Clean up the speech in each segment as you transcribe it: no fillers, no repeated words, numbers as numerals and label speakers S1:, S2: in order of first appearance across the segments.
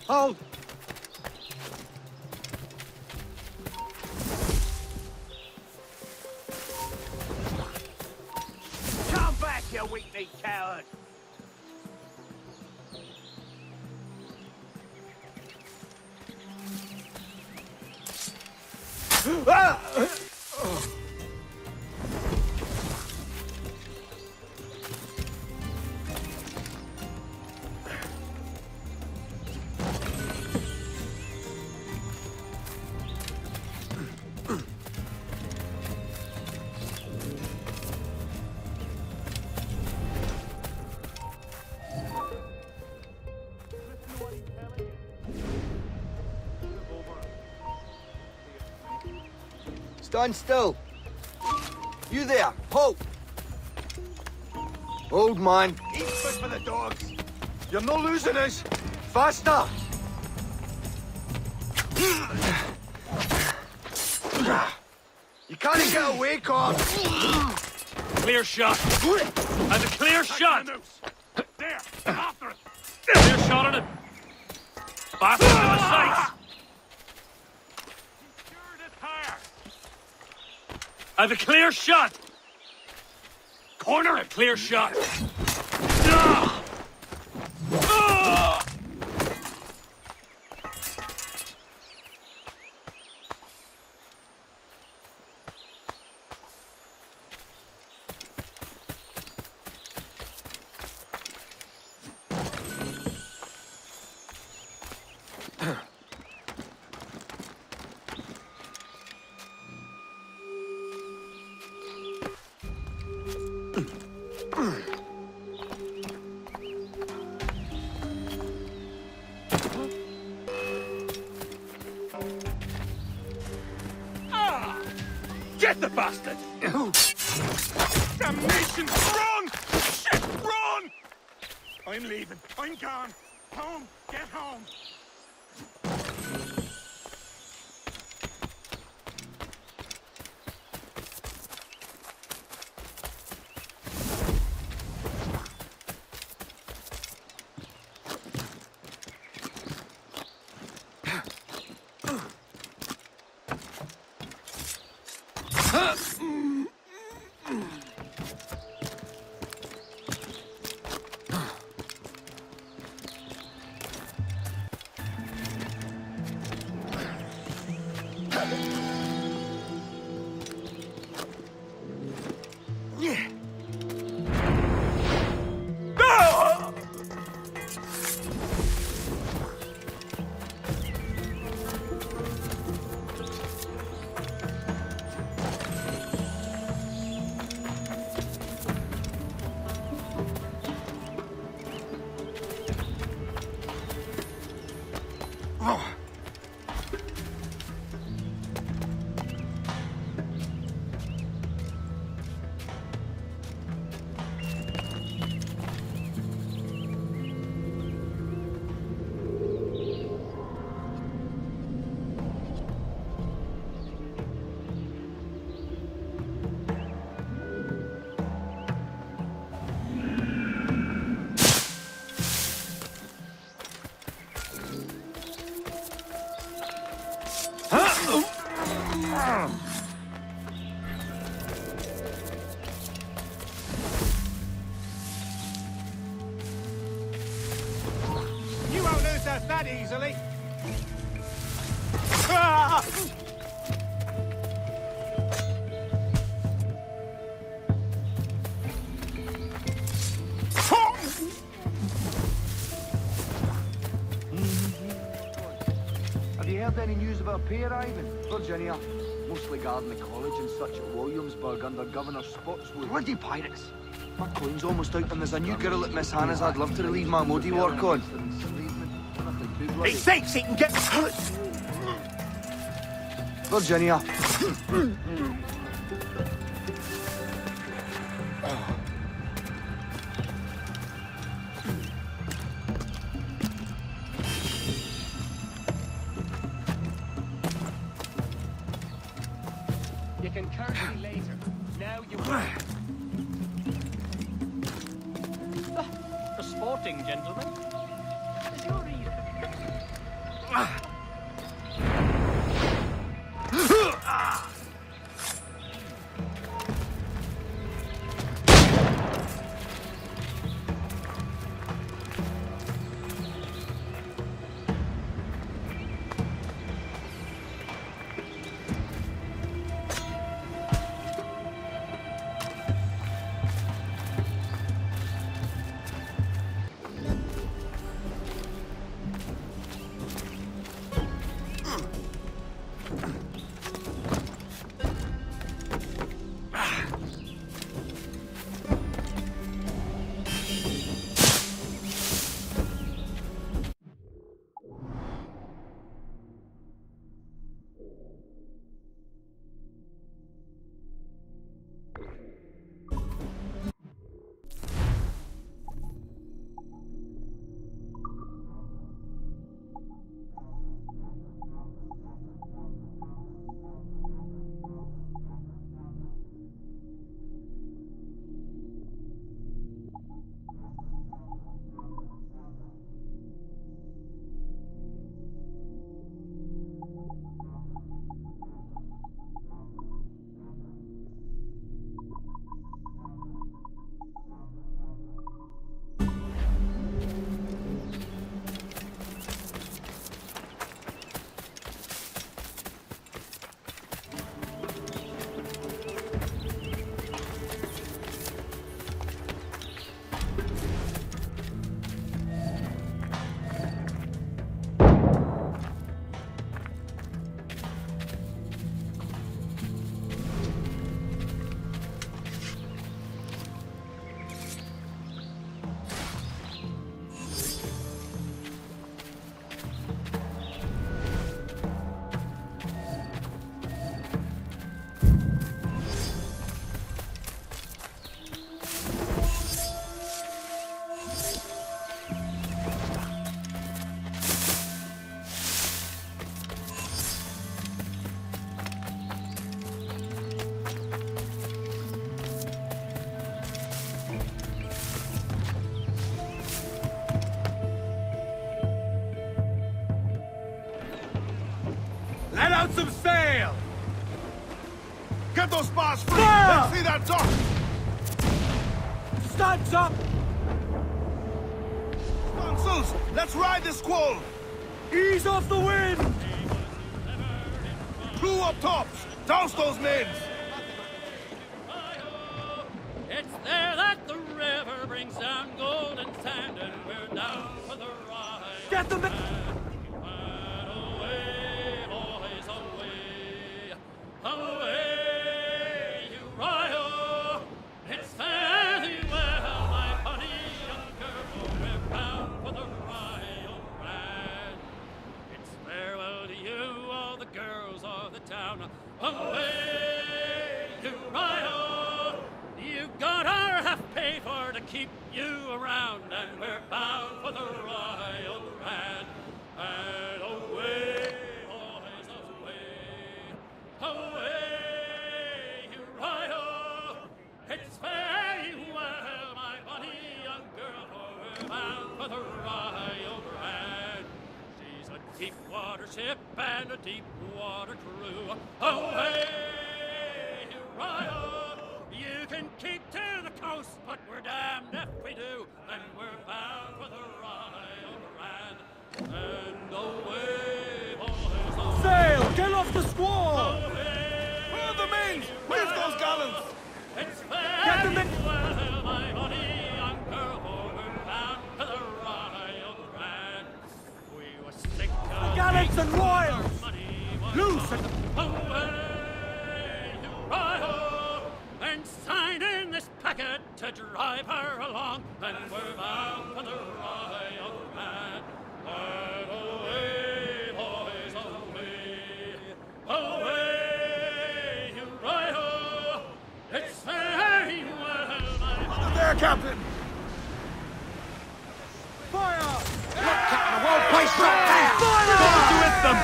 S1: Hold!
S2: Come back, you weak-kneed coward!
S3: Stand still. You there, halt! Old man.
S2: Eat food for the dogs!
S3: You're not losing us. Faster! You can't get away, Corn.
S4: Clear shot. And a clear shot.
S2: There! After it!
S4: Clear shot on him. Bastard to the sights.
S2: Secured it higher!
S4: And a clear shot. Corner a clear shot. Ah! Ah! Get the bastard!
S2: Damnation! Run! Shit, run! I'm leaving. I'm gone. Home. Get home. You won't lose us that easily. Ah!
S3: Have you heard any news about Pay arriving? Virginia. Mostly guarding the college and such at Williamsburg under Governor Spotswood. Bloody pirates! My coin's almost out and there's a new girl at Miss Hannah's I'd love to relieve my Modi work on.
S2: He thinks he can get...
S3: Virginia.
S2: You can curse me later. Now you will.
S5: For sporting, gentlemen. Is your ear?
S2: Let out some sail!
S1: Get those bars free!
S2: Fire!
S1: Let's see that dock!
S2: Studs up!
S1: Consuls, let's ride this squall!
S2: Ease off the wind!
S1: Crew up tops! Douse those men!
S5: It's there that the river brings down golden sand, and we're down for the ride.
S2: Get them!
S5: Away, boys, away, away, you Uriah. It's fare thee well, my bonny young girl, we're bound for the Rio Grande. It's farewell to you, all the girls of the town. Away, Uriah. You got our half pay for to keep you around, and we're bound for the Rio Grande. And away, boys, away, away, Uriah. It's farewell, my bonny young girl, for we're bound for the Rio Grande. She's a deep water ship and a deep water crew. Away, Uriah. You can keep to the coast, but we're damned if we do, and we're bound for the Rio Grande. And away, boys, away.
S2: Sail! Get off the squall!
S1: Where are the men? Where's those gallants?
S5: It's
S2: Get them in!
S5: farewell, my bonny young girl, for we're bound for the Rio Grande. We were sick of
S2: Gallants and royals!
S5: money was
S2: Loose and
S5: away, Uriah, and sign in this packet to drive her along, and we're bound for the Rio Grande. And away, boys, away, away, Uriah. It's farewell, my
S1: There, Captain!
S2: fire!
S3: The whole place shut down!
S2: Fire!
S3: with them!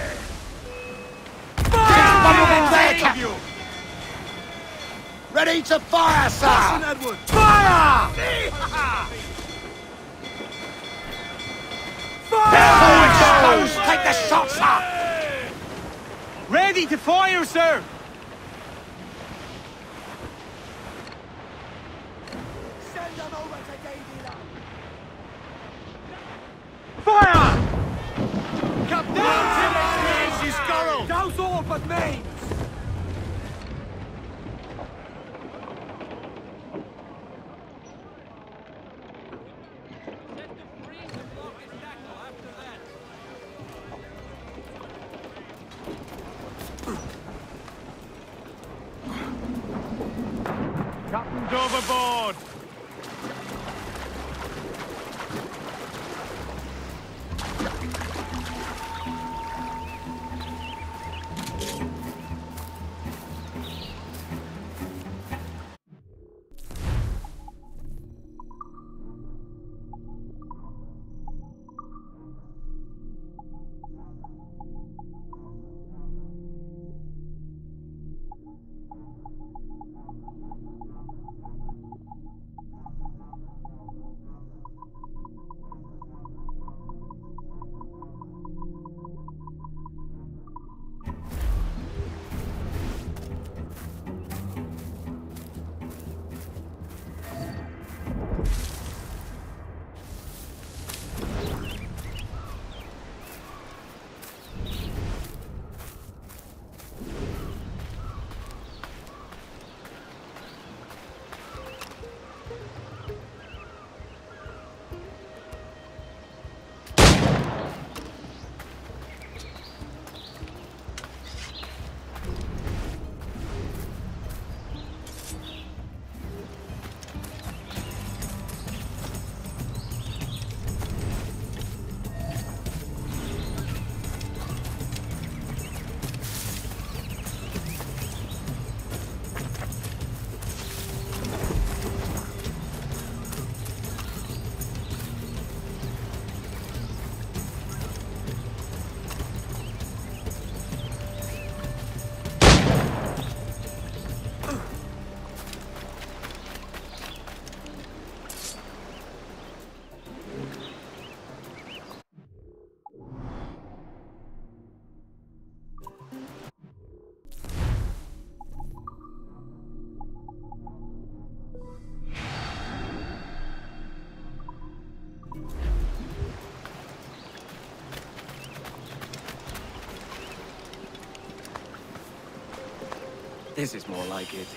S2: Fire!
S3: There, Captain! Ready to fire, sir!
S1: Edward!
S2: Fire!
S3: Forward, fellows! Take the
S2: to fire, sir!
S3: Send them over to Davy Land.
S2: Fire! Come down to the crazy scarrow!
S3: Douse all but mains!
S5: Set to freeze and block his tackle after that.
S2: Captain's overboard!
S4: This is more like it.